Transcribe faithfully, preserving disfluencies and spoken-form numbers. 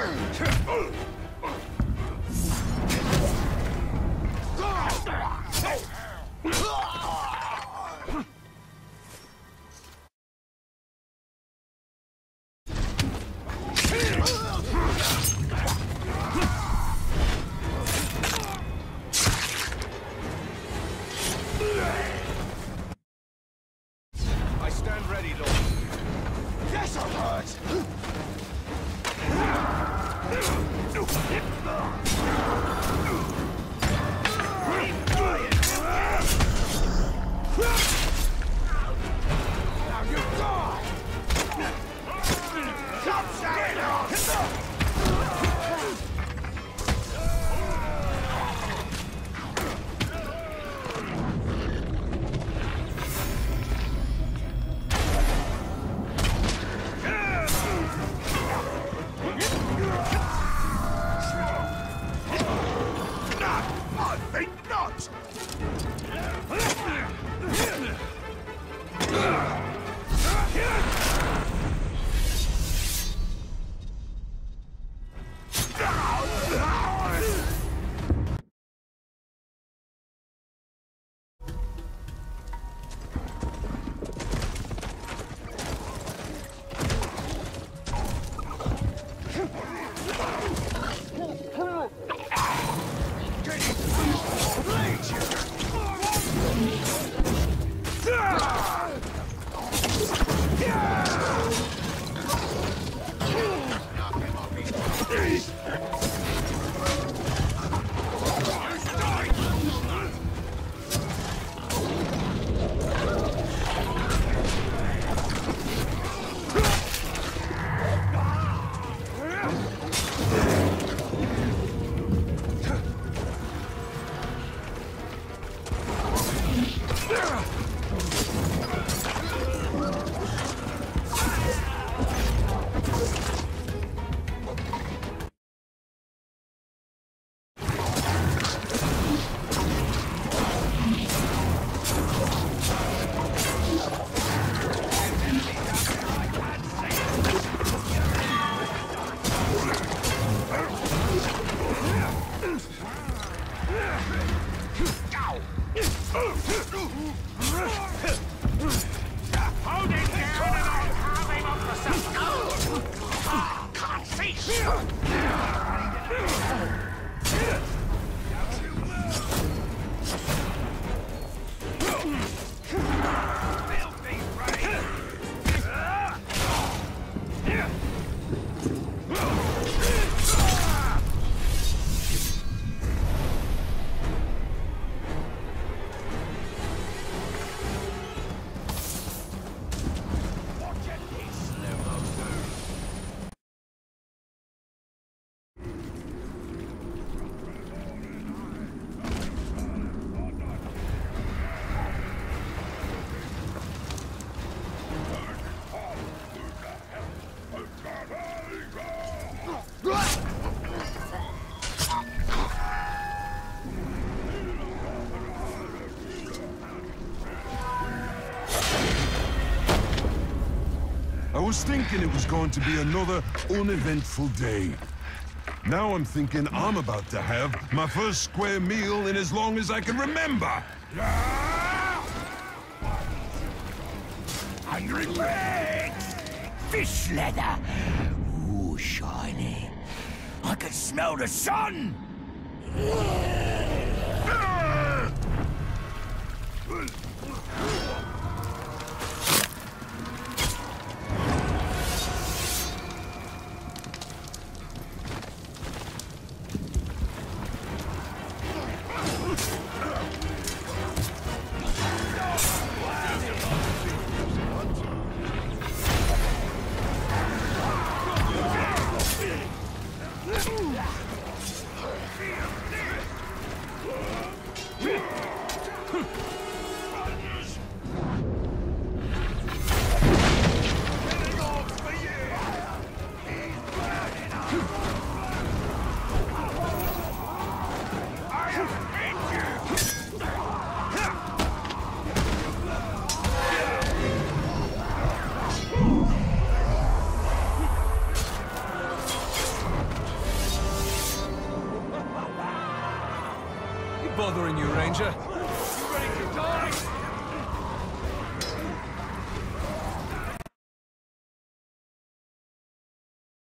I stand ready, Lord. This'll hurt! Now you die! Stop saying off! I was thinking it was going to be another uneventful day. Now I'm thinking I'm about to have my first square meal in as long as I can remember. Hungry legs! Fish leather! Ooh, shiny. I can smell the sun! bothering you, Ranger?